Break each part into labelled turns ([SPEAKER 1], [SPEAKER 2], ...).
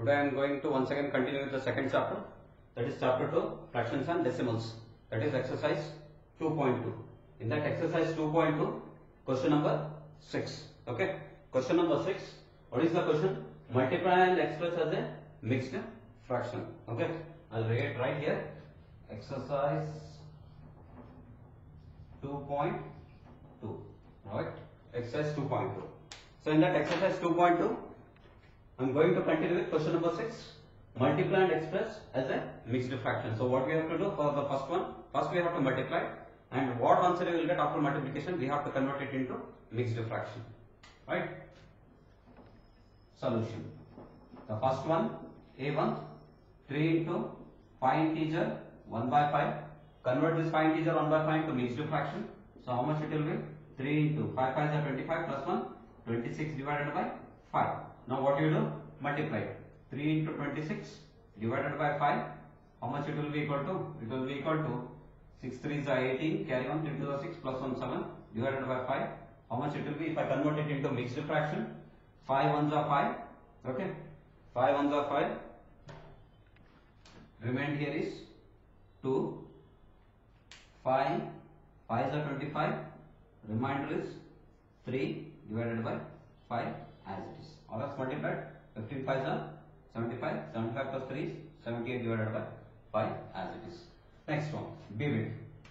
[SPEAKER 1] Today I am going to once again continue with the second chapter, that is chapter 2, fractions and decimals, that is exercise 2.2. In that exercise 2.2, question number 6. Okay, question number 6. What is the question? Multiply and express as a mixed fraction. Okay, I'll write right here. Exercise 2.2. Right, exercise 2.2. So in that exercise 2.2, I am going to continue with question number 6. Multiply and express as a mixed fraction. So what we have to do for the first one? First we have to multiply, and what answer we will get after multiplication, we have to convert it into mixed fraction. Right? Solution. The first one, A1, 3 into 5 integer 1 by 5. Convert this 5 integer 1 by 5 into mixed fraction. So how much it will be? 3 into 5 5 is 25 plus 1, 26 divided by 5. Now what you do? Multiply. 3 into 26 divided by 5. How much it will be equal to? It will be equal to 6 3 is 18. Carry on 3 to the 6 plus 1 7 divided by 5. How much it will be if I convert it into mixed fraction? 5 ones are 5. Okay. 5 ones are 5. Remain here is 2. 5. 5 is 25. Remainder is 3 divided by 5 as it is. All else multiplied. 15 5s are 75. 75 plus 3 is 78 divided by 5 as it is. Next one, B bit.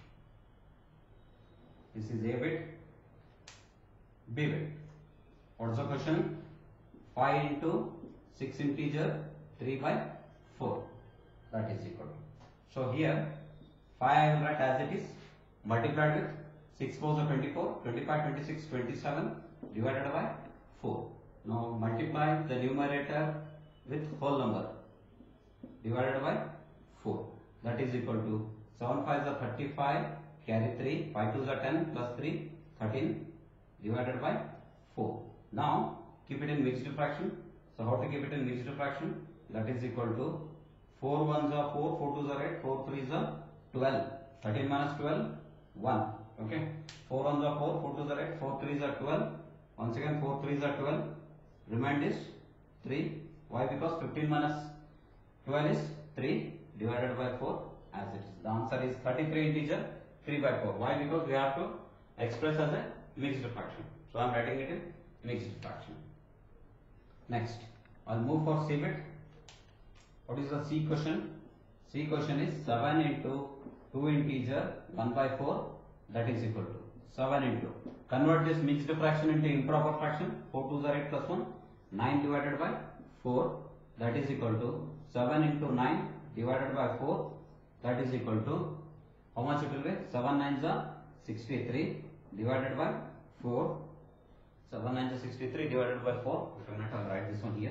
[SPEAKER 1] This is A bit. B bit. What's the question? 5 into 6 integer 3 by 4. That is equal to. So here 5 I will write as it is, multiplied with 6 4s are 24, 25, 26, 27 divided by 4. Now multiply the numerator with whole number divided by 4. That is equal to 7 5s are 35, carry 3, 5 2s are 10 plus 3, 13 divided by 4. Now keep it in mixed fraction. So how to keep it in mixed fraction? That is equal to 4 1s are 4, 4 2s are 8, 4 3s are 12, 13 minus 12, 1. Okay, 4 1s are 4, 4 2s are 8, 4 3s are 12. Once again 4 3s are 12. Remain is 3. Why? Because 15 minus 12 is 3 divided by 4 as it is. The answer is 33 integer 3 by 4. Why? Because we have to express as a mixed fraction. So I am writing it in mixed fraction. Next, I'll move for C bit. What is the C question? C question is 7 into 2 integer 1 by 4. That is equal to 7 into. Convert this mixed fraction into improper fraction. 4 2s are 8 plus 1. 9 divided by 4. That is equal to 7 into 9 divided by 4. That is equal to, how much it will be? 7 9s are 63 divided by 4. 7 9s are 63 divided by 4. If I will write this one here.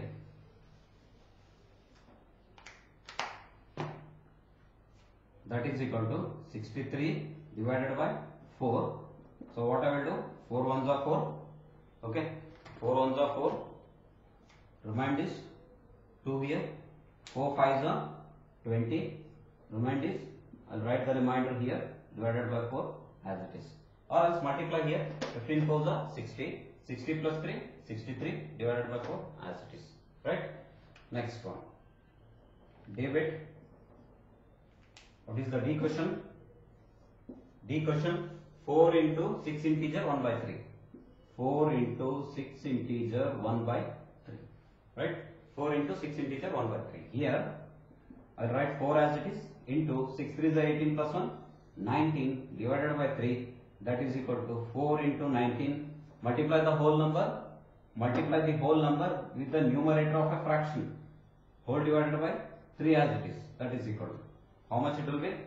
[SPEAKER 1] That is equal to 63 divided by 4. So what I will do? 4 1s are 4. Okay. 4 1s are 4. Remind is 2 here. 4 5s are 20. Remind is, I will write the remainder here divided by 4 as it is. Or else multiply here. 15 4s are 60. 60 plus 3, 63 divided by 4 as it is. Right? Next one. D bit. What is the D question? D question, 4 into 6 integer 1 by 3. 4 into 6 integer 1 by 3. Right? 4 into 6 integer 1 by 3. Here, I will write 4 as it is, into 6 3 is 18 plus 1, 19 divided by 3. That is equal to 4 into 19. Multiply the whole number. Multiply the whole number with the numerator of a fraction. Whole divided by 3 as it is. That is equal to. How much it will be?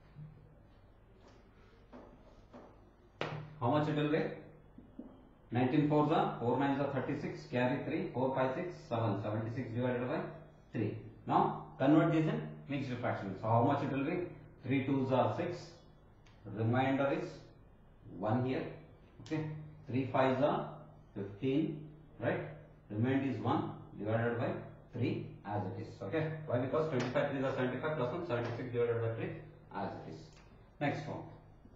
[SPEAKER 1] How much it will be? 19 4s are 4 9s are 36. Carry 3, 4 5 6 7. 76 divided by 3. Now convert this in mixed fraction. So how much it will be? 3 2s are 6. Remainder is 1 here. Okay. 3 5s are 15. Right. Remainder is 1 divided by 3 as it is. Okay. Why? Because 25 3s are 75 plus 1, 76 divided by 3 as it is. Next one.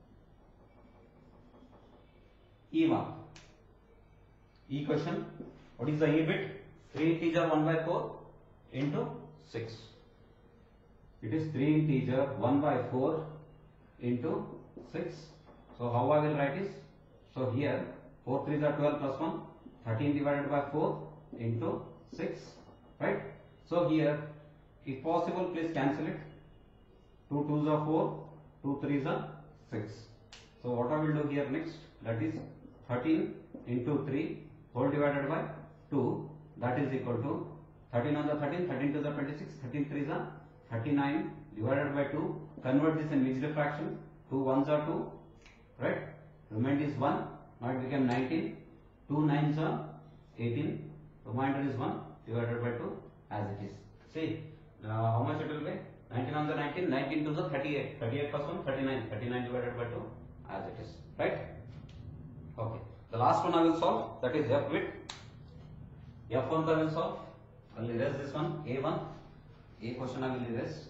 [SPEAKER 1] E1. E question. What is the E bit? 3 integer 1 by 4. into 6. It is 3 integer 1 by 4 into 6. So how I will write is, so here 4 3s are 12 plus 1, 13 divided by 4 into 6, right? So here, if possible, please cancel it. 2 2s are 4, 2 3s are 6. So what I will do here next, that is 13 into 3 whole divided by 2, that is equal to 13 on the 13, 13 to the 26, 13 3s are 39 divided by 2. Convert this in mixed fraction. 2 1s are 2, right? Remainder is 1. Now it became 19. 2 9s are 18. Remainder is 1 divided by 2 as it is. See how much it will be? 19 on the 19, 19 to the 38. 38 plus 1, 39. 39 divided by 2 as it is, right? Okay. The last one I will solve, that is F with F1 I will solve. I will erase this one, A1. A question I will erase.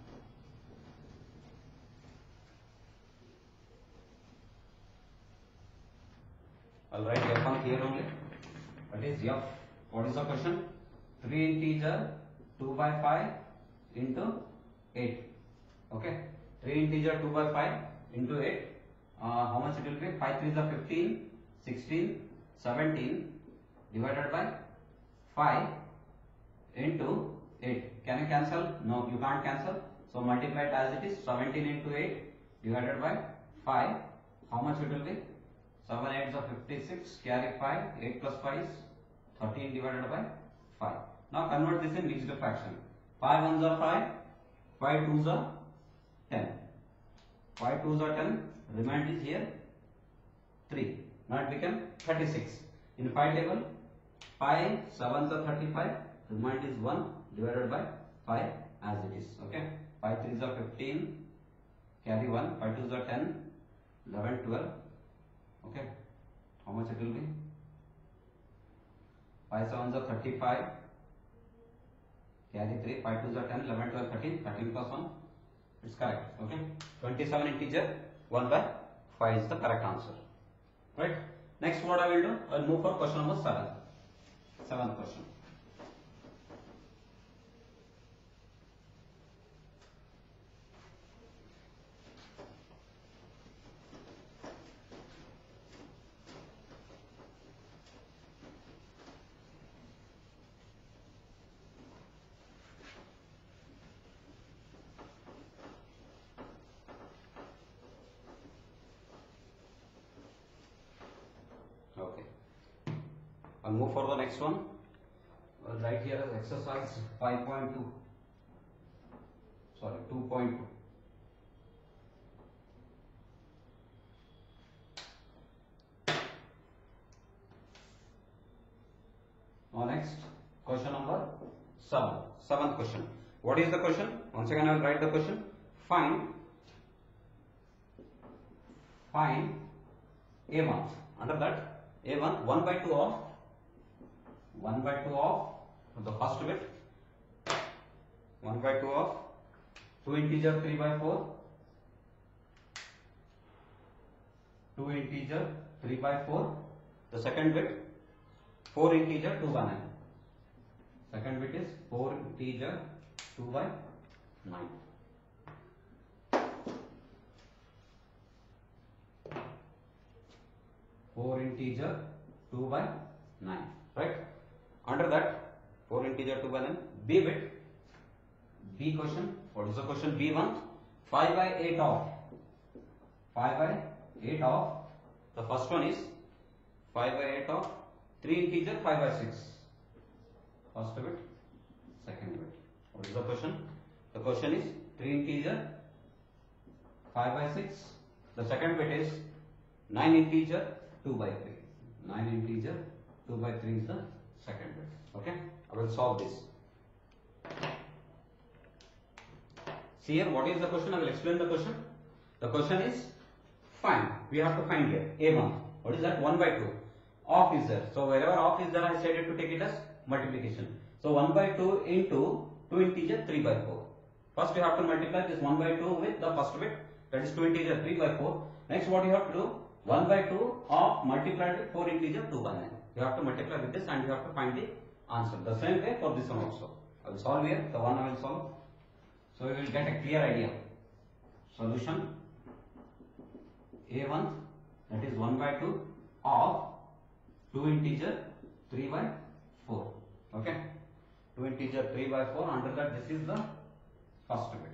[SPEAKER 1] I will write F1 here only. That is F. What is the question? 3 integer 2 by 5 into 8. Okay. 3 integer 2 by 5 into 8. How much it will be? 5 3s are 15, 16, 17 divided by 5 into 8. Can you cancel? No, you can't cancel. So multiply it as it is. 17 into 8 divided by 5. How much it will be? 7 8s are 56. Carry 5. 8 plus 5 is 13 divided by 5. Now convert this in mixed fraction. 5 1s are 5. 5 2s are 10. 5 2s are 10. Remainder is here 3. Now it became 36. In 5 table, 5 7s are 35. Remainder is 1 divided by 5 as it is. Okay. 5 3s are 15. Carry 1. 5 2s are 10. 11 12. Okay. How much it will be? 5 7s are 35. Carry 3. 5 2s are 10. 11 12 13. 13 plus 1. It's correct. Okay. 27 integer 1 by 5 is the correct answer. Right. Next what I will do? I will move for question number 7. 7th question. Okay. I'll move for the next one. I'll write here as exercise 5.2. Sorry, 2.2. Now next, question number 7. 7th question. What is the question? Once again I will write the question. Find A1. Under that, A1 1 by 2 of the first bit, 1 by 2 of 2 integer 3 by 4, 2 integer 3 by 4. The second bit 4 integer 2 by 9. Second bit is 4 integer 2 by 9. Four integer 2 by 9, right? Under that 4 integer 2 by 9. B bit, B question. What is the question? B1, 5 by 8 of. 5 by 8 of. The first one is 5 by 8 of 3 integer 5 by 6. First bit, second bit. What is the question? The question is 3 integer 5 by 6. The second bit is 9 integer 2 by 3. 9 integer 2 by 3 is the second bit. Okay, I will solve this. See here, what is the question? I will explain the question. The question is find. We have to find here A1. What is that? 1 by 2. Off is there. So wherever off is there, I decided to take it as multiplication. So 1 by 2 into 2 integer 3 by 4. First you have to multiply this 1 by 2 with the first bit, that is 2 integer 3 by 4. Next what you have to do? 1 by 2 of multiplied with 4 integer 2 by 9. You have to multiply with this and you have to find the answer. The same way for this one also. I will solve here, the one I will solve. So you will get a clear idea. Solution A1, that is 1 by 2 of 2 integer 3 by 4. Okay, 2 integer 3 by 4. Under that, this is the first bit.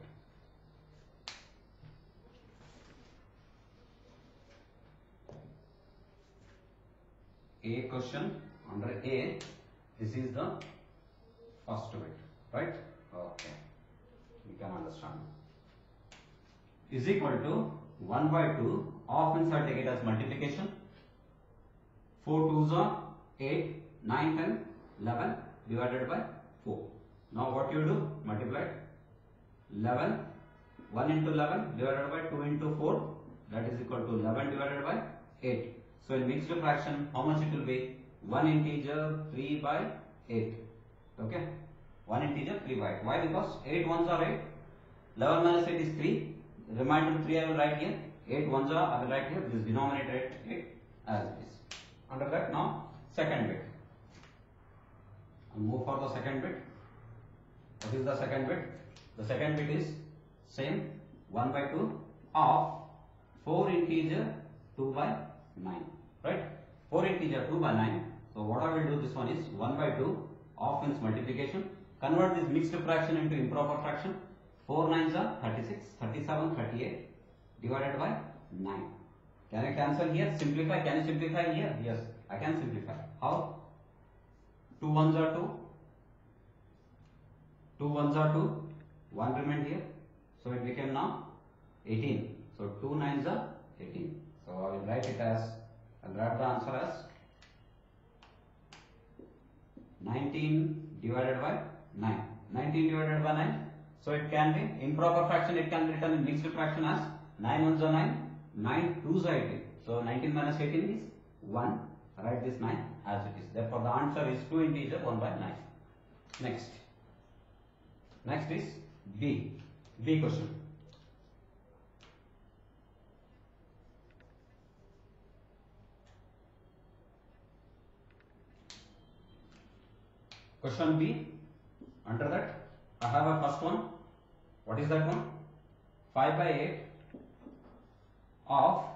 [SPEAKER 1] A question under A, this is the first bit, right? Okay, you can understand. Is equal to 1 by 2 of, means I'll take it as multiplication. 4 2s are 8, 9, 10, 11 divided by 4. Now what you do? Multiply 11, 1 into 11 divided by 2 into 4, that is equal to 11 divided by 8. So in mixed fraction, how much it will be? 1 integer 3 by 8. Okay, 1 integer 3 by 8. Why? Because 8 ones are 8. 11 minus 8 is 3. Remainder 3 I will write here. 8 ones are, I will write here. This denominator 8 as it is. Under that, now second bit. I'll move for the second bit. What is the second bit? The second bit is same, 1 by 2 of 4 integer 2 by 9, right? 4 integer 2 by 9. So what I will do, this one is 1 by 2 of, means multiplication. Convert this mixed fraction into improper fraction. 4 9s are 36, 37, 38 divided by 9. Can I cancel here? Simplify. Can you simplify here? Yes, I can simplify. How? 2 1s are 2. 2 1s are 2. 1 remained here. So it became now 18. So 2 9s are 18. So I will write it as, I'll write the answer as 19 divided by 9. 19 divided by 9. So it can be improper fraction, it can be written in mixed fraction as 9 1s are 9, 9 2s are 18. So 19 minus 18 is 1. Write this 9 as it is. Therefore the answer is 2 integer 1 by 9. Next. Next is B. B question. Question B. Under that, I have a first one. What is that one? 5 by 8 of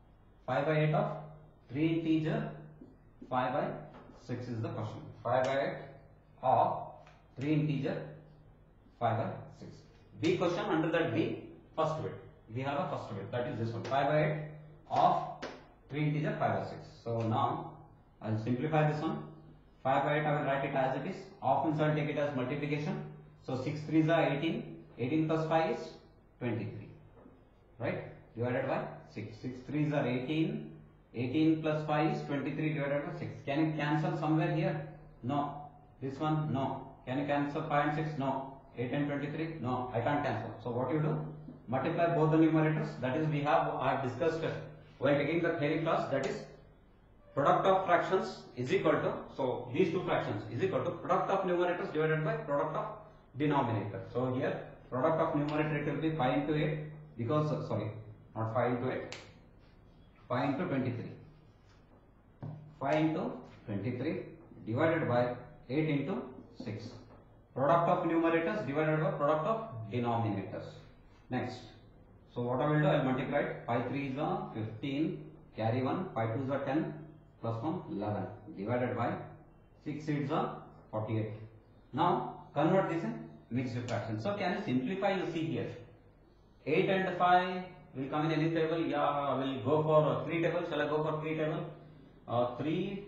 [SPEAKER 1] 3 integer 5 by 6 is the question. 5 by 8 of 3 integer 5 by 6. B question, under that B, first bit. We have a first bit, that is this one. 5 by 8 of 3 integer 5 by 6. So now I will simplify this one. 5 by 8 I will write it as it is. Of, means I will take it as multiplication. So 6 3s are 18. 18 plus 5 is 23. Right? Divided by 6. 6 3s are 18. 18 plus 5 is 23 divided by 6. Can you cancel somewhere here? No. This one? No. Can you cancel 5 and 6? No. 8 and 23? No. I can't cancel. So what you do? Multiply both the numerators. That is, I have discussed while taking the theory class, that is product of fractions is equal to, so these two fractions is equal to product of numerators divided by product of denominator. So here product of numerator it will be 5 into 8 because, sorry, not 5 into 8, 5 into 23. 5 into 23 divided by 8 into 6. Product of numerators divided by product of denominators. Next. So what I will do, I will multiply it. 5 3s are 15, carry 1, 5 2s are 10, plus 1, 11, divided by 6 8s are 48. Now convert this in mixed fraction. So can you simplify? You see here 8 and 5 will come in any table. Yeah, I will go for 3 tables. Shall I go for 3 table? 3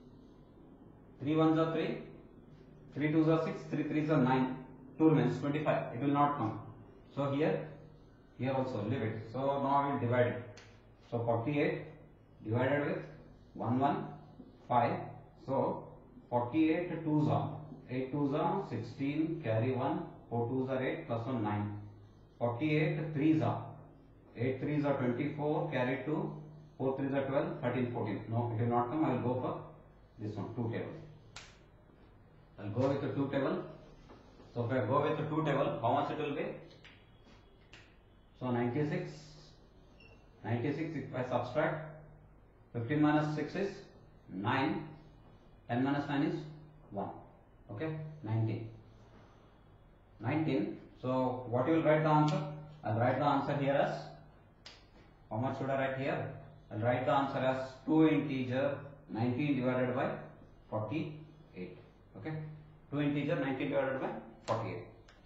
[SPEAKER 1] 1s are 3, 3 2s are 6, 3 3s are 9, 2 remains 25. It will not come. So here also leave it. So now I will divide it. So 48 divided with 1 1 5. So 48 2s are 8 2s are 16, carry 1, 4 2s are 8, plus 1 9. 48 3s are 8 3s are 24, carry 2, 4 3s are 12, 13 14. No, it will not come. I will go for this one, 2 table. I will go with the 2 table. So if I go with the 2 table, how much it will be? So 96. 96 if I subtract 15 minus 6 is 9, 10 minus 9 is 1, okay, 19. 19. So what you will write the answer? I'll write the answer here as, how much should I write here? I'll write the answer as 2 integer 19 divided by 48. Okay, 2 integer 19 divided by 48.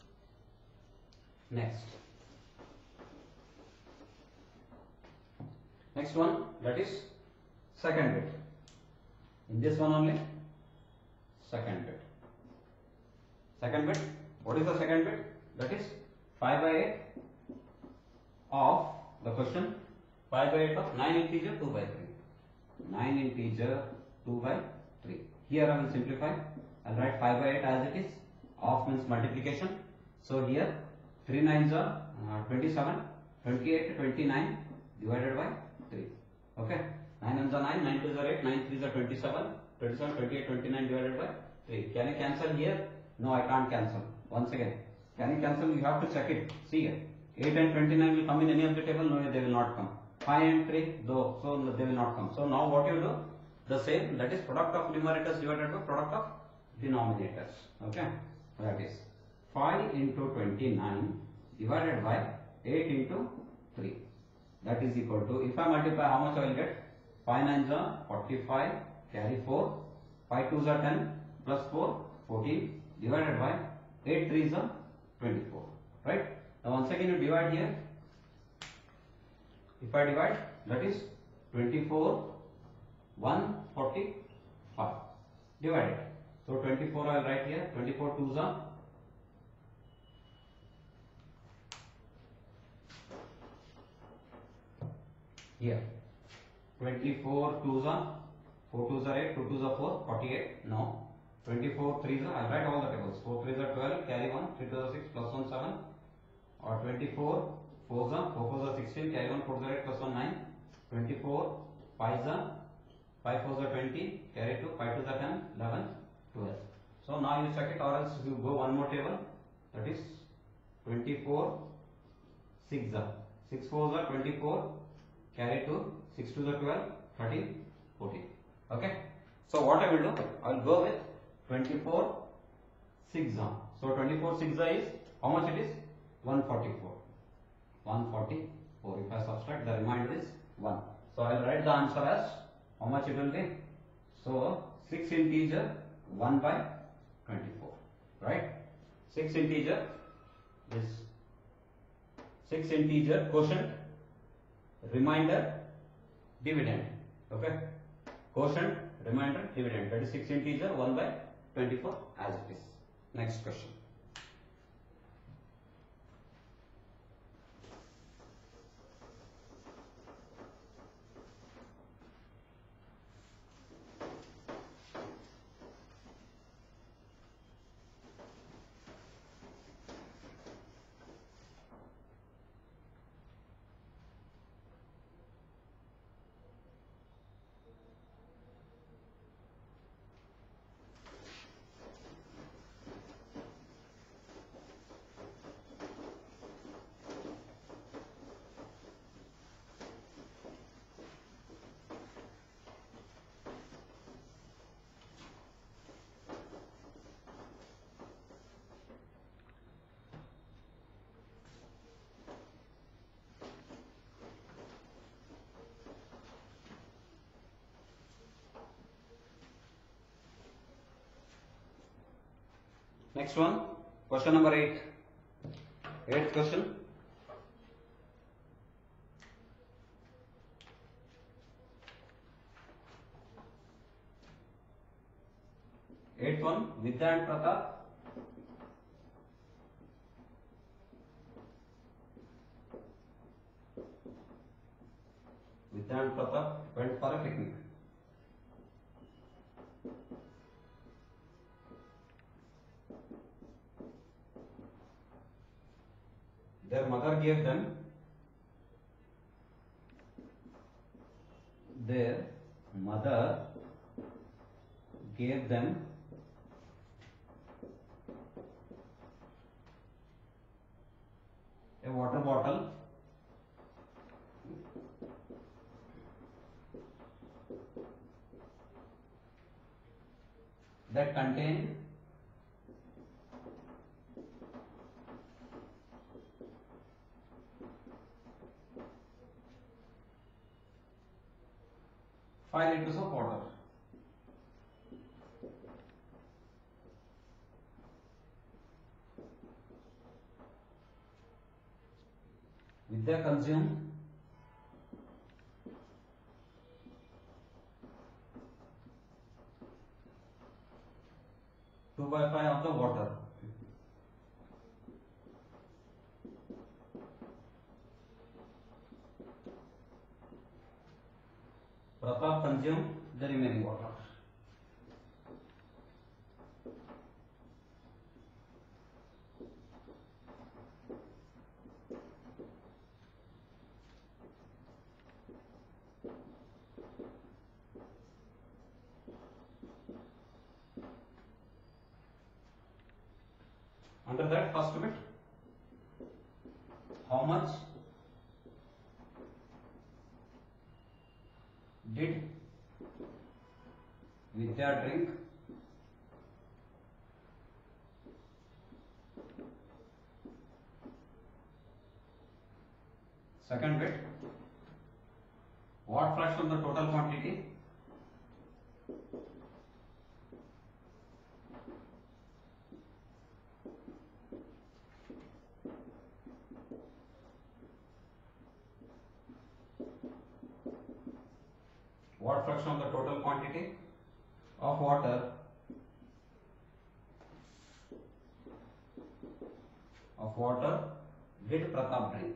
[SPEAKER 1] Next one, that is second bit. In this one only, second bit. Second bit, what is the second bit? That is 5 by 8 of the question, 5 by 8 of 9 integer 2 by 3. 9 integer 2 by 3. Here I will simplify. I will write 5 by 8 as it is. Of means multiplication. So here 3 nines are 27, 28, 29 divided by 3. Okay. 9 ones are 9, 9 twos are 8, 9 threes are 27, 27, 28, 29 divided by 3. Can I cancel here? No, I can't cancel. Once again, can you cancel? You have to check it. See here. 8 and 29 will come in any of the table? No, they will not come. 5 and 3, though, so they will not come. So now what you do? The same, that is product of numerators divided by product of denominators. Okay. That is 5 into 29 divided by 8 into 3. That is equal to, if I multiply, how much I will get? 5 nines are 45, carry 4, 5 twos are 10, plus 4, 14, divided by 8 threes are 24. Right? Now once again you divide here. If I divide, that is 24, 145 divided. So 24 I will write here, 24 twos are here. 24 twos are 4 twos are 8, 2 twos are 4, 48. No. 24 threes are, I will write all the tables. 4 threes are 12, carry 1, 3 twos are 6, plus 1 7. Or 24 fours are 4 fours are 16, carry 1, 4 are 8, plus 1 9. 24 fives are 5 fours are 20, carry 2, 5 twos are 10, 11, 12. So now you check it, or else you go one more table, that is 24 6 are 6 fours are 24, carry 2, 6 twos are 12, 13, 14. Okay. So what I will do, I will go with 24 6 are. So 24 6 is, how much it is? 144. 144. If I subtract, the remainder is 1. So I will write the answer as, how much it will be? So 6 integer 1 by 24. Right? 6 integer is 6 integer quotient, remainder, dividend. Okay? Quotient, remainder, dividend. That is 6 integer 1 by 24 as it is. Next question. Next one, question number 8. 8th question. Eighth one, Vidya and Pratap. Vidya and Pratap went for a picnic. Their mother gave them a water bottle that contained 5 liters of water. Vidya consumed 2/5 of the water. Pratap consumed the remaining water. Under that first bit, how much did Vidya drink? Second bit, what fraction of the total quantity? What fraction of the total quantity of water did Pratap drink?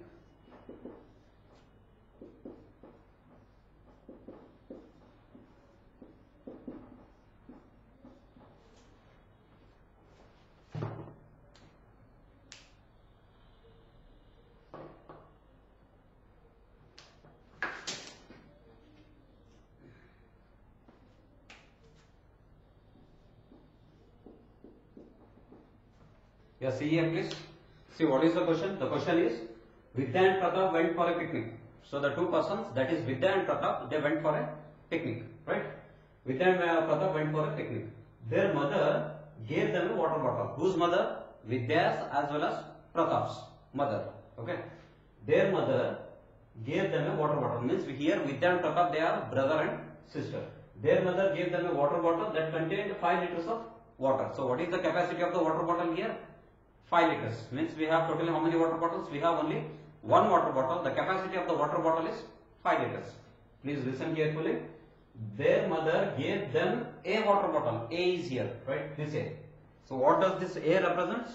[SPEAKER 1] Yeah, see here please. See what is the question? The question is Vidya and Pratap went for a picnic. So the two persons, that is Vidya and Pratap, they went for a picnic, right? Vidya and Pratap went for a picnic. Their mother gave them a water bottle. Whose mother? Vidya's as well as Pratap's mother. Okay. Their mother gave them a water bottle. Means here Vidya and Pratap, they are brother and sister. Their mother gave them a water bottle that contained 5 liters of water. So what is the capacity of the water bottle here? 5 liters. Means we have totally how many water bottles? We have only one water bottle. The capacity of the water bottle is 5 liters. Please listen carefully. Their mother gave them a water bottle. A is here, right? This A. So what does this A represent?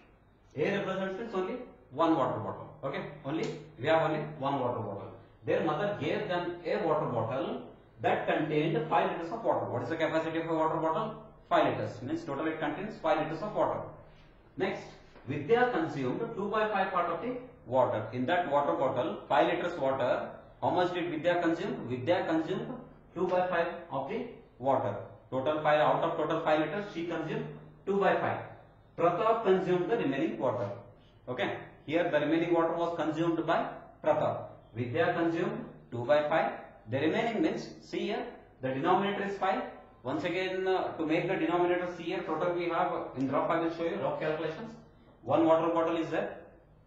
[SPEAKER 1] A represents only one water bottle. Okay? We have only one water bottle. Their mother gave them a water bottle that contained 5 liters of water. What is the capacity of a water bottle? 5 liters. Means total it contains 5 liters of water. Next, Vidya consumed 2/5 part of the water. In that water bottle, 5 liters water, how much did Vidya consume? Vidya consumed 2/5 of the water. Total 5, out of total 5 liters, she consumed 2/5. Pratap consumed the remaining water. Okay. Here the remaining water was consumed by Pratap. Vidya consumed 2/5. The remaining means, see here, the denominator is 5. Once again, to make the denominator, see here, total we have, in rough I will show you, rough calculations. One water bottle is there.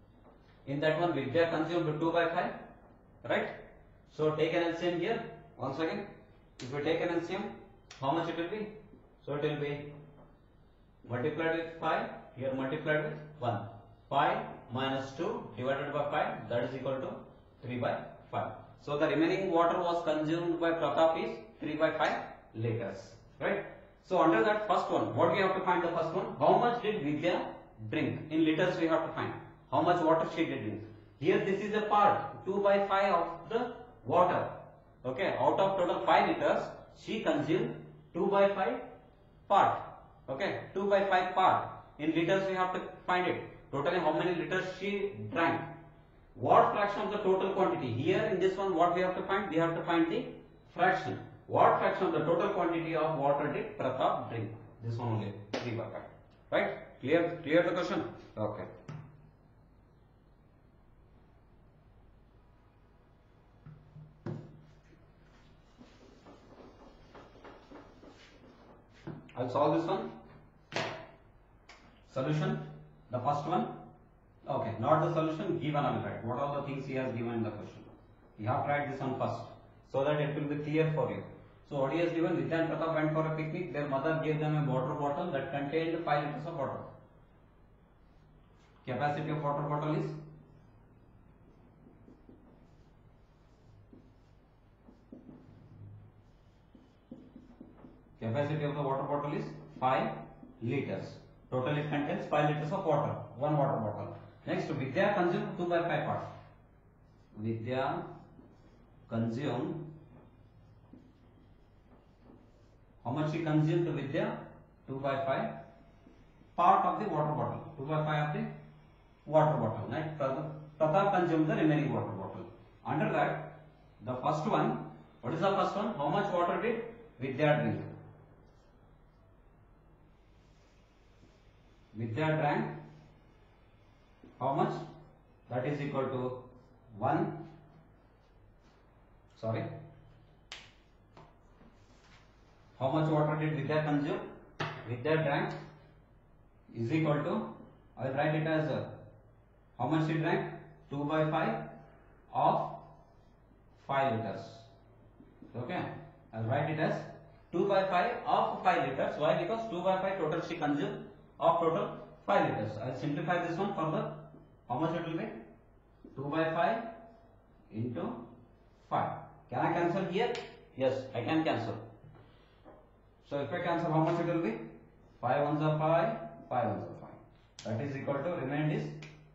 [SPEAKER 1] In that one, Vidya consumed 2/5, right? So take an LCM here. Once again, if we take an LCM, how much it will be? So it will be multiplied with 5, here multiplied with 1. 5 minus 2 divided by 5, that is equal to 3/5. So the remaining water was consumed by Pratap is 3/5 liters, right? So under that first one, what we have to find the first one? How much did Vidya drink? In liters we have to find. How much water she did drink? Here this is a part, 2/5 of the water. Okay, out of total 5 liters, she consumed 2/5 part. Okay, 2/5 part. In liters we have to find it. Totally how many liters she drank? What fraction of the total quantity? Here in this one, what we have to find? We have to find the fraction. What fraction of the total quantity of water did Pratap drink? This one only, 3/5. Right? Clear the question? Okay. I'll solve this one. Solution, the first one. Okay, not the solution, given I will write. What are the things he has given in the question? You have to write this one first, so that it will be clear for you. So what he has given, Vidya and Pratap went for a picnic. Their mother gave them a water bottle that contained 5 liters of water. Capacity of water bottle is capacity of the water bottle is 5 liters. Total it contains 5 liters of water, one water bottle. Next, Vidya consumed 2 by 5 parts. Vidya consumed, how much she consumed to Vidya? 2 by 5 part of the water bottle. 2 by 5 of the water bottle. Next, Pratap consumed the remaining water bottle. Under that, the first one, what is the first one? How much water did Vidya drink? Vidya drank how much? That is equal to 1. Sorry. How much water did Vidya consume? Vidya drank is equal to, I will write it as how much she drank? 2 by 5 of 5 liters. Okay. I will write it as 2 by 5 of 5 liters. Why? Because 2 by 5 total she consumed of total 5 liters. I will simplify this one further. How much it will be? 2 by 5 into 5. Can I cancel here? Yes, I can cancel. So if I cancel, how much it will be? 5 ones are 5, 5 ones are 5. That is equal to, remained is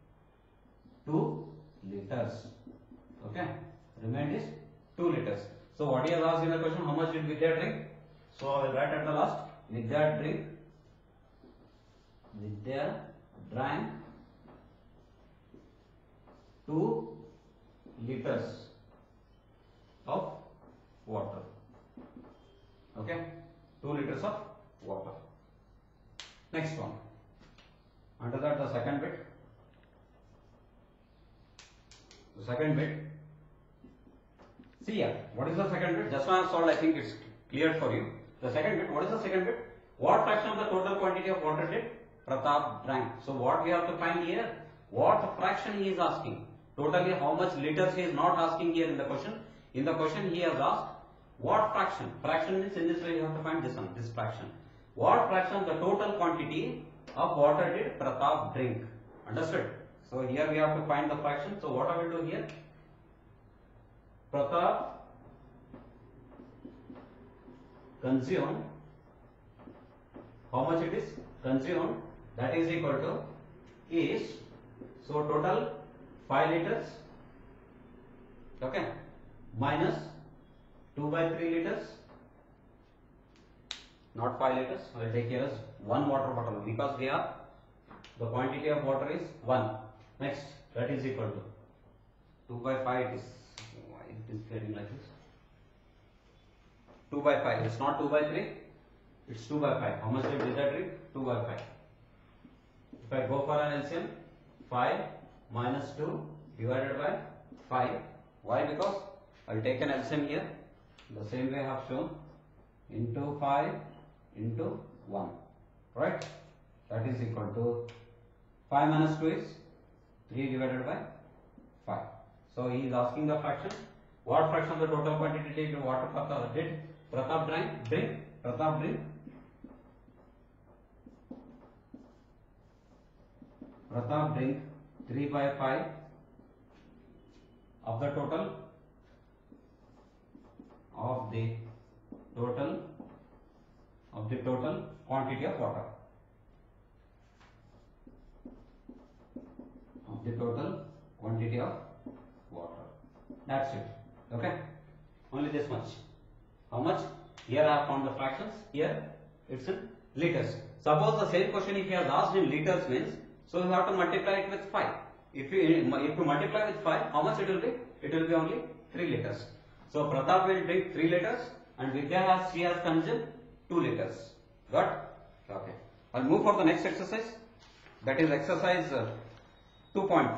[SPEAKER 1] 2 liters. Okay. Remained is 2 liters. So what he has asked in the question, how much did Vidya drink? So I will write at the last, Vidya drank 2 liters of water. Okay, 2 liters of water. Next one. Under that, the second bit. The second bit. See here, what is the second bit? Just now I have solved, I think it's clear for you. The second bit, what is the second bit? What fraction of the total quantity of water did Pratap drank? So what we have to find here? What fraction he is asking? Totally how much liters he is not asking here in the question. In the question he has asked what fraction? Fraction means in this way you have to find this one, this fraction. What fraction of the total quantity of water did Pratap drink? Understood? So here we have to find the fraction. So what I will do here? Pratap consumed, how much it is consumed, that is equal to is, so total 5 liters, okay, minus 2 by 3 liters, not 5 liters, I will take here as 1 water bottle because we are, the quantity of water is 1. Next, that is equal to 2 by 5 it is, why it is getting like this, 2 by 5, it's not 2 by 3, it's 2 by 5. How much did Vidya drink? 2 by 5. If I go for an LCM, 5 minus 2 divided by 5. Why? Because I will take an LCM here, the same way I have shown, into 5 into 1, right? That is equal to 5 minus 2 is 3 divided by 5. So he is asking the fraction. What fraction of the total quantity did water did Pratap drink? Pratap drink. Pratap drink 3 by 5 of the total quantity of water. Of the total quantity of water. That's it. Okay. Only this much. How much? Here I have found the fractions. Here it's in liters. Suppose the same question if he has asked in liters means, so you have to multiply it with 5. If you multiply with 5, how much it will be? It will be only 3 liters. So Pratap will drink 3 liters and Vidya she has consumed 2 liters. Got? Okay. I'll move for the next exercise. That is exercise 2.3.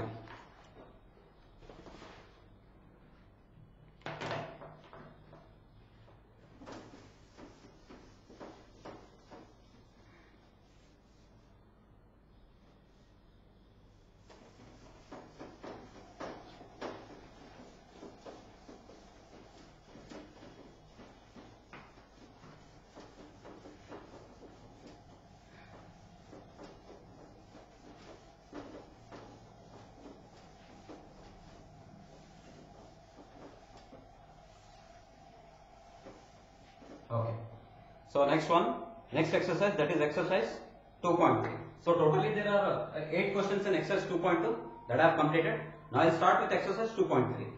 [SPEAKER 1] Okay. So next one, next exercise, that is exercise 2.3. So totally there are 8 questions in exercise 2.2 that I have completed. Now I'll start with exercise 2.3.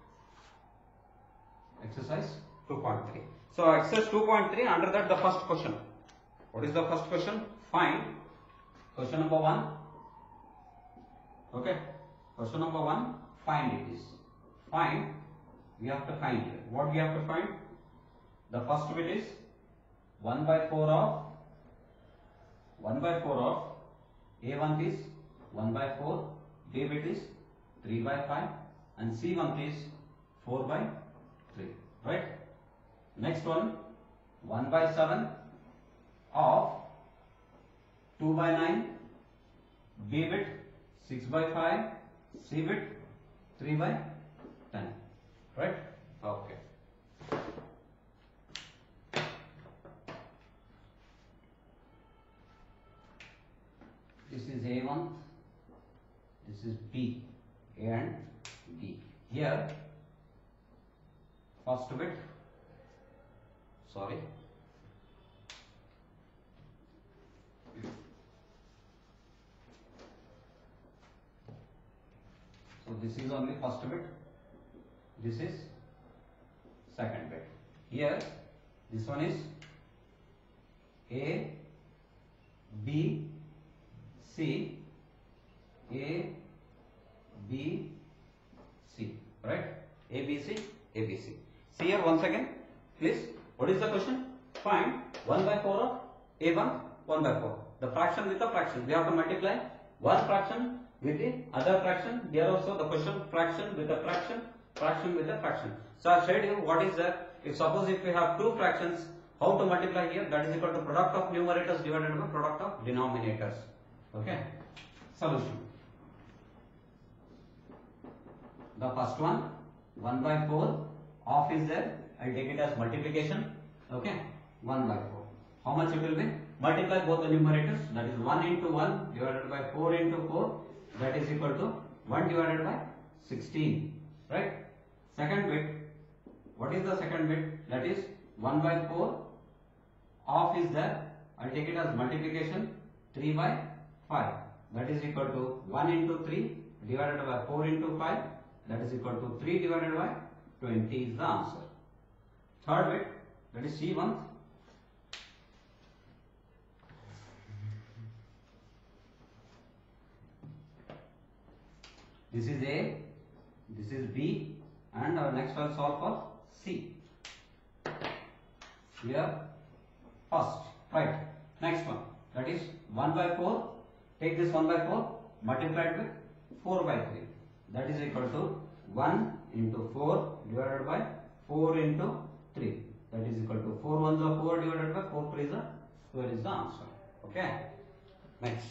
[SPEAKER 1] Exercise 2.3. So exercise 2.3, under that the first question. What is the first question? Find. Question number 1. Okay. Question number 1. Find it is. Find. We have to find here. What we have to find? The first bit is 1 by 4 of A1 is 1 by 4, B bit is 3 by 5 and C1 is 4 by 3. Right? Next one, 1 by 7 of 2 by 9, B bit 6 by 5, C bit 3 by 10. Right? Okay. This is A1, this is B, A and B. Here, first bit, sorry. So this is only first bit, this is second bit. Here, this one is A, B, C, A, B, C, right? A, B, C, A, B, C. See here once again, please. What is the question? Find 1 by 4 of A1, 1 by 4. The fraction with the fraction. We have to multiply one fraction with the other fraction. Here also the question fraction with a fraction, fraction with a fraction. So I showed you what is that. If suppose if we have two fractions, how to multiply here? That is equal to product of numerators divided by product of denominators. Okay. Solution. The first one, 1 by 4, off is there. I'll take it as multiplication. Okay. 1 by 4. How much it will be? Multiply both the numerators. That is 1 into 1 divided by 4 into 4. That is equal to 1 divided by 16. Right. Second bit. What is the second bit? That is 1 by 4. Off is there. I'll take it as multiplication. 3 by 5. That is equal to 1 into 3 divided by 4 into 5. That is equal to 3 divided by 20 is the answer. Third bit, that is C1. This is A, this is B, and our next one solve for C. Here, first, right. Next one, that is 1 by 4. Take this 1 by 4, multiplied with 4 by 3. That is equal to 1 into 4 divided by 4 into 3. That is equal to 4 ones are 4 divided by 4 3 is the square is the answer. Okay. Next.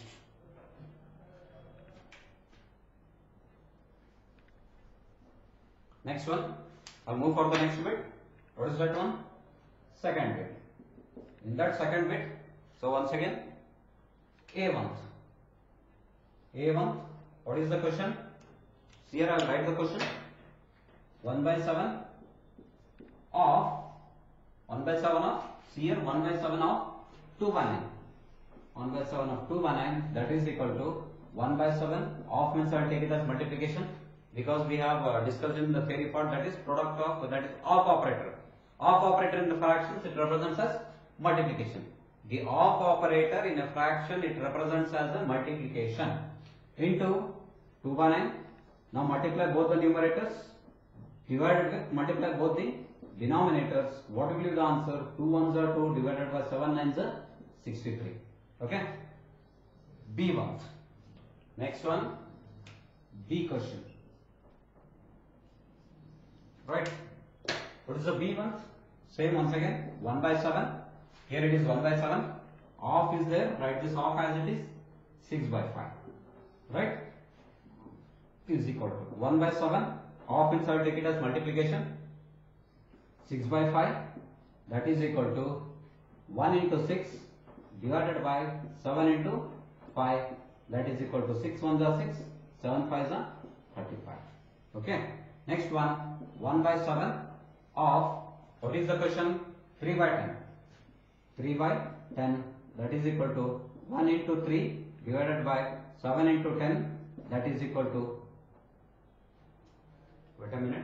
[SPEAKER 1] Next one. I'll move for the next bit. What is that one? Second bit. In that second bit, so once again, A1. A1. What is the question? Here I will write the question. 1 by 7 of 1 by 7 of, see here 1 by 7 of 2 by 9. 1 by 7 of 2 by 9, that is equal to 1 by 7 of means I will take it as multiplication, because we have discussed in the theory part, that is product of, that is of operator. Of operator in the fractions, it represents as multiplication. The of operator in a fraction, it represents as a multiplication into 2 by 9. Now multiply both the numerators, divided with, multiply both the denominators. What will be the answer? 2 ones are 2 divided by 7 nines are 63. Okay. B ones. Next one, B question. Right. What is the B ones? Same once again. 1 by 7. Here it is 1 by 7. Off is there. Write this off as it is. 6 by 5. Right. Is equal to 1 by 7. Off means I will take it as multiplication. 6 by 5. That is equal to 1 into 6 divided by 7 into 5. That is equal to 6 ones are 6. 7 5s are 35. Okay. Next one. 1 by 7 of, what is the question? 3 by 10. 3 by 10, that is equal to 1 into 3 divided by 7 into 10, that is equal to, wait a minute,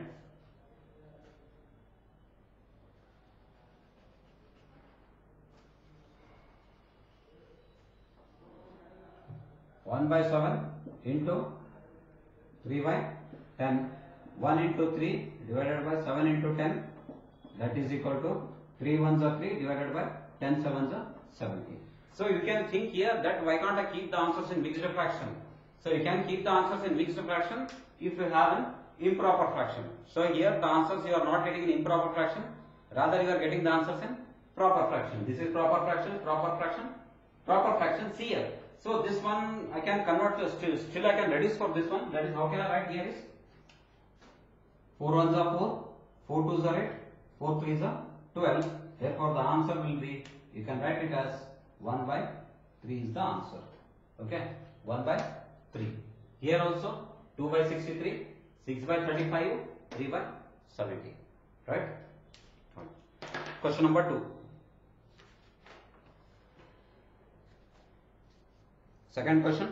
[SPEAKER 1] 1 by 7 into 3 by 10, 1 into 3 divided by 7 into 10, that is equal to 3 ones are 3 divided by 10 sevens are 70. So you can think here that why can't I keep the answers in mixed fraction? So you can keep the answers in mixed fraction if you have an improper fraction. So here the answers you are not getting in improper fraction, rather you are getting the answers in proper fraction. This is proper fraction, proper fraction, proper fraction. See here. So this one I can convert to still I can reduce for this one. That is, how can I write here is 4 ones are 4, 4 twos are 8, 4 threes are 12. Therefore the answer will be, you can write it as 1 by 3 is the answer. Okay, 1 by 3. Here also 2 by 63, 6 by 35, 3 by 70. Right? Question number 2. Second question.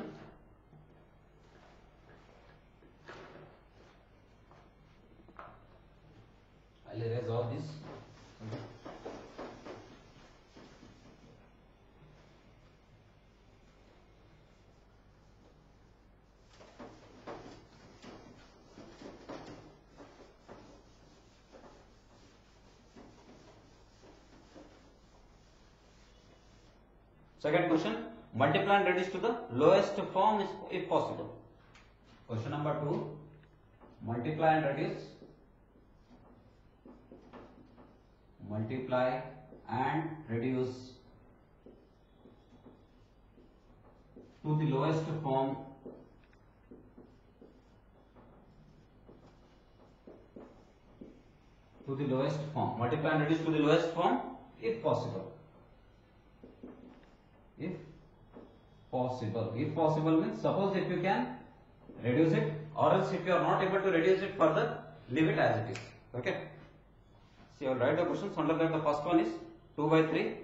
[SPEAKER 1] I'll erase all this. Second question, multiply and reduce to the lowest form if possible. Question number 2, multiply and reduce to the lowest form multiply and reduce to the lowest form if possible. If possible means, suppose if you can reduce it, or else if you are not able to reduce it further, leave it as it is. Okay. See, I will write the questions. Under that, the first one is 2 by 3.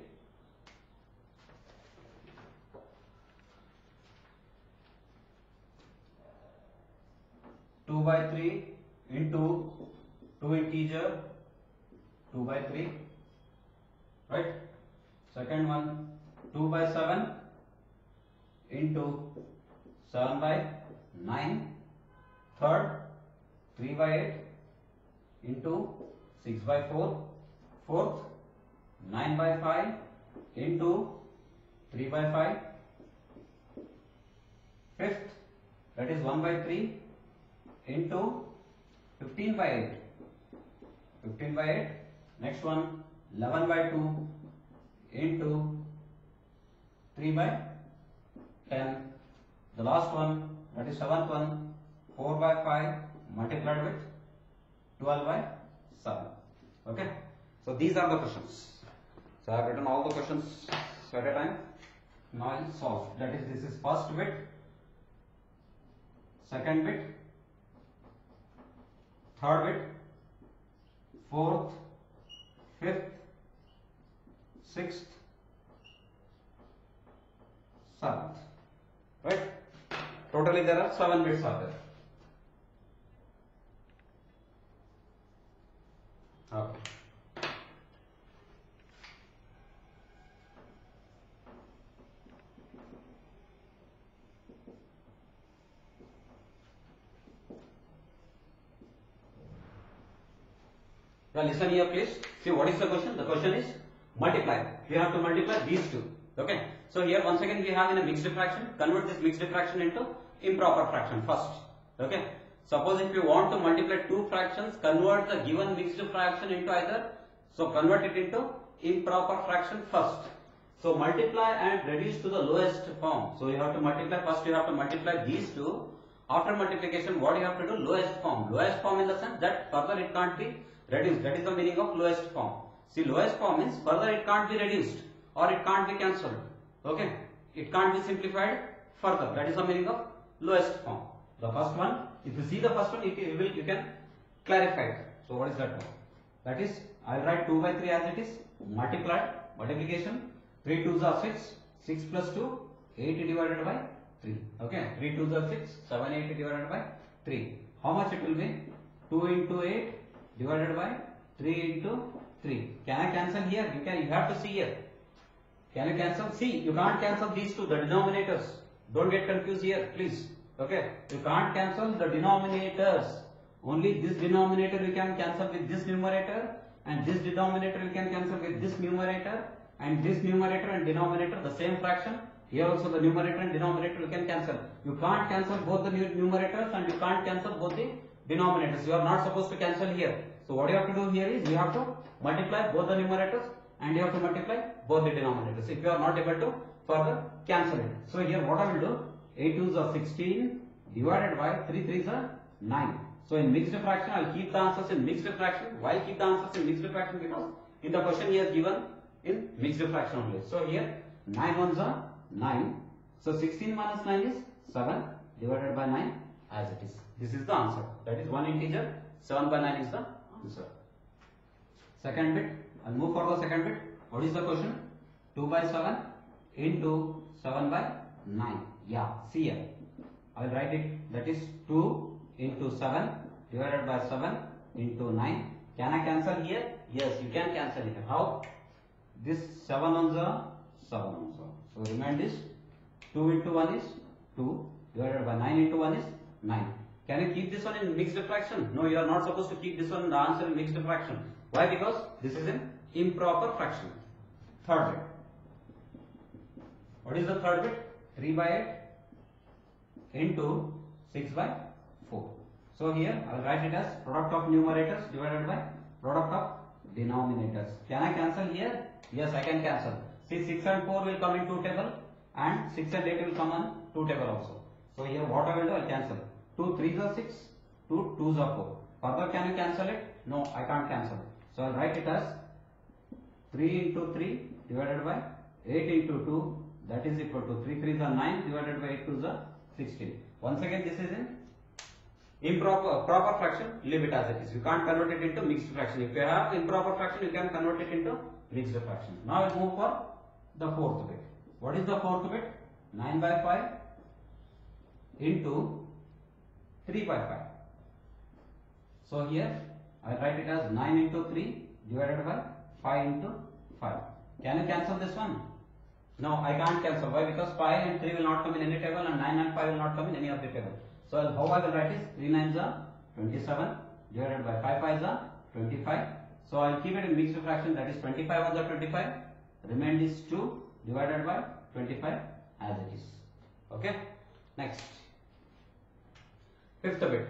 [SPEAKER 1] Into 2 integer 2 by 3, right? Second one, 2 by 7 into 7 by 9. Third, 3 by 8 into 6 by 4. Fourth, 9 by 5 into 3 by 5. Fifth, that is 1 by 3 into 15 by 8. 15 by 8. Next one, 11 by 2 into 3 by 10. The last one, that is 7th one, 4 by 5 multiplied with 12 by 7. Okay. So these are the questions. So I have written all the questions at a time. Now I will solve. That is, this is first bit, second bit, third bit, fourth, fifth, sixth, seventh. Right? Totally there are 7 bits are there. Okay. Now listen here please. See, what is the question? The question is multiply. We have to multiply these two. Okay. So here once again we have in a mixed fraction. Convert this mixed fraction into improper fraction first. Okay. Suppose if you want to multiply two fractions, convert the given mixed fraction into either. So convert it into improper fraction first. So multiply and reduce to the lowest form. So you have to multiply, first you have to multiply these two. After multiplication, what you have to do? Lowest form. Lowest form in the sense that further it can't be reduced. That is the meaning of lowest form. See, lowest form means further it can't be reduced or it can't be cancelled. Okay. It can't be simplified further. That is the meaning of lowest form. The first one, if you see the first one, you can clarify it. So what is that one? That is, I will write 2 by 3 as it is, multiplication. 3 2s are 6. 6 plus 2, 8 divided by 3. Okay, 3 2s are 6, 7 8 divided by 3. How much it will be? 2 into 8 divided by 3 into 3. Can I cancel here? You have to see here. Can you cancel? See, you can't cancel these two, the denominators. Don't get confused here, please. Okay, you can't cancel the denominators. Only this denominator you can cancel with this numerator, and this denominator you can cancel with this numerator, and this numerator and denominator the same fraction. Here also the numerator and denominator you can cancel. You can't cancel both the numerators and you can't cancel both the denominators. You are not supposed to cancel here. So what you have to do here is you have to multiply both the numerators and you have to multiply both the denominators. If you are not able to further cancel it. So here what I will do, 8 2s are 16 divided by 3 3s are 9. So in mixed fraction I will keep the answers in mixed fraction. Why keep the answers in mixed fraction? Because in the question he has given in mixed fraction only. So here 9 1s are 9. So 16 minus 9 is 7 divided by 9 as it is. This is the answer. That is one integer. 7 by 9 is the answer. Second bit. I'll move for the second bit. What is the question? 2 by 7 into 7 by 9. Yeah, see here. I will write it. That is 2 into 7 divided by 7 into 9. Can I cancel here? Yes, you can cancel it. How? This 7 ones are 7 ones are. So remind this. 2 into 1 is 2 divided by 9 into 1 is 9. Can you keep this one in mixed fraction? No, you are not supposed to keep this one in the answer in mixed fraction. Why? Because this is an improper fraction. Third bit. What is the third bit? 3 by 8 into 6 by 4. So here I will write it as product of numerators divided by product of denominators. Can I cancel here? Yes, I can cancel. See, 6 and 4 will come in 2 table and 6 and 8 will come on 2 table also. So here what I will do, I will cancel. 2 3s are 6, 2 2s are 4. Further can you cancel it? No, I can't cancel. So I will write it as 3 into 3 divided by 8 into 2, that is equal to 3 3s are 9 divided by 8 2s are 16. Once again this is an proper fraction, leave it as it is. You can't convert it into mixed fraction. If you have improper fraction, you can convert it into mixed fraction. Now we'll move for the fourth bit. What is the fourth bit? 9 by 5 into 3 by 5. So here I write it as 9 into 3 divided by 5 into 5. Can you cancel this one? No, I can't cancel. Why? Because 5 and 3 will not come in any table and 9 and 5 will not come in any of the table. So how I will write is 3 9s are 27 divided by 5 5s are 25. So I will keep it in mixed fraction, that is 25 ones are 25. Remain is 2 divided by 25 as it is. Okay. Next. Fifth bit.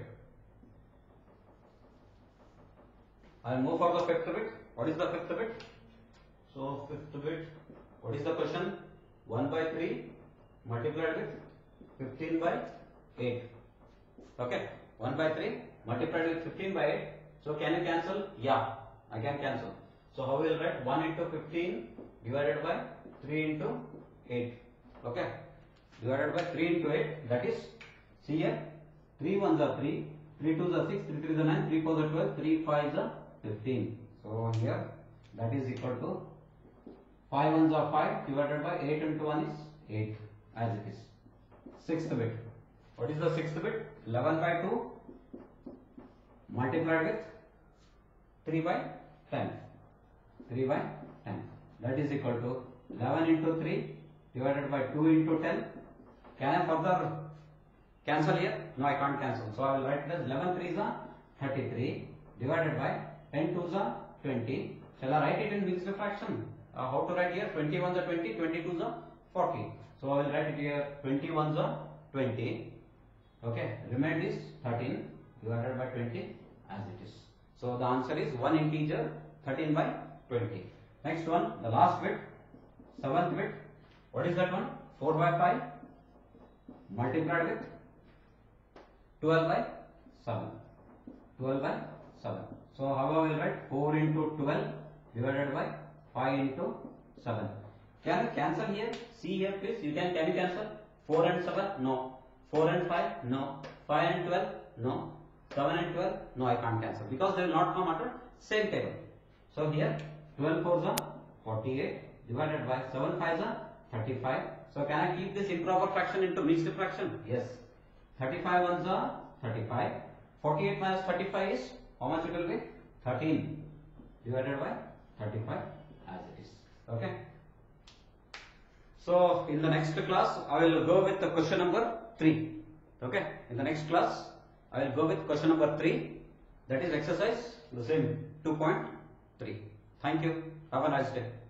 [SPEAKER 1] I will move for the fifth bit. What is the fifth bit? So fifth bit. What is the question? 1 by 3 multiplied with 15 by 8. Okay. 1 by 3 multiplied with 15 by 8. So can you cancel? Yeah, I can cancel. So how we will write? 1 into 15 divided by 3 into 8. Okay. Divided by 3 into 8. That is, see here, 3 1s are 3, 3 2s are 6, 3 3s are 9, 3 4s are 12, 3 5s are 15. So here that is equal to 5 1s are 5 divided by 8 into 1 is 8 as it is. Sixth bit. What is the sixth bit? 11 by 2 multiplied with 3 by 10. 3 by 10. That is equal to 11 into 3 divided by 2 into 10. Can I further cancel here? No, I can't cancel. So I will write it as 11 3s are 33 divided by 10 2s are 20. Shall I write it in mixed fraction? How to write here? 21s are 20, 22s are 40. So I will write it here 21s are 20. Okay, remainder is 13 divided by 20 as it is. So the answer is one integer 13 by 20. Next one, the last bit, seventh bit. What is that one? 4 by 5 multiplied with 12 by 7. 12 by 7. So how I will write? 4 into 12 divided by 5 into 7. Can you cancel here? See here please. Can you cancel? 4 and 7? No. 4 and 5? No. 5 and 12? No. 7 and 12? No, I can't cancel because they will not come under same table. So here 12 4s are 48 divided by 7 5s are 35. So can I keep this improper fraction into mixed fraction? Yes. 35 ones are 35. 48 minus 35 is how much it will be? 13 divided by 35 as it is. Okay. So in the next class I will go with the question number 3. Okay. In the next class I will go with question number 3, that is exercise the same 2.3. Thank you. Have a nice day.